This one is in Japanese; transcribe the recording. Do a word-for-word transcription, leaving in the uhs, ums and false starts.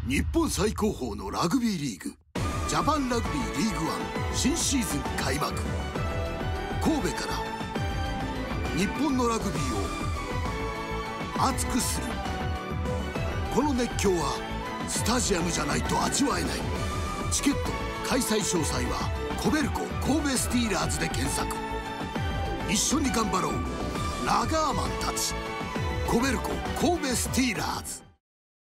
日本最高峰のラグビーリーグジャパンラグビーリーグワン新シーズン開幕。神戸から日本のラグビーを熱くする。この熱狂はスタジアムじゃないと味わえない。チケット開催詳細はコベルコ神戸スティーラーズで検索。一緒に頑張ろうラガーマンたち。コベルコ神戸スティーラーズ。